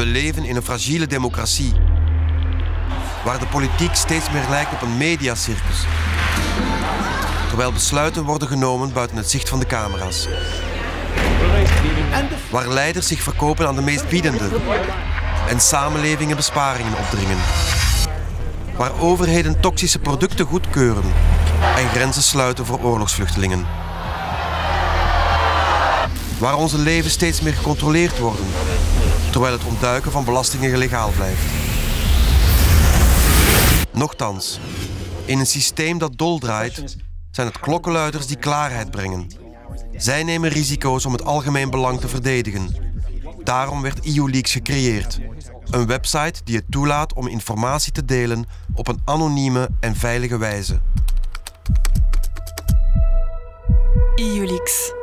We leven in een fragiele democratie, waar de politiek steeds meer lijkt op een mediacircus, terwijl besluiten worden genomen buiten het zicht van de camera's. Waar leiders zich verkopen aan de meest biedende en samenlevingen besparingen opdringen. Waar overheden toxische producten goedkeuren en grenzen sluiten voor oorlogsvluchtelingen. Waar onze levens steeds meer gecontroleerd worden, terwijl het ontduiken van belastingen legaal blijft. Nochtans, in een systeem dat doldraait, zijn het klokkenluiders die klaarheid brengen. Zij nemen risico's om het algemeen belang te verdedigen. Daarom werd EULeaks gecreëerd. Een website die het toelaat om informatie te delen op een anonieme en veilige wijze. EULeaks.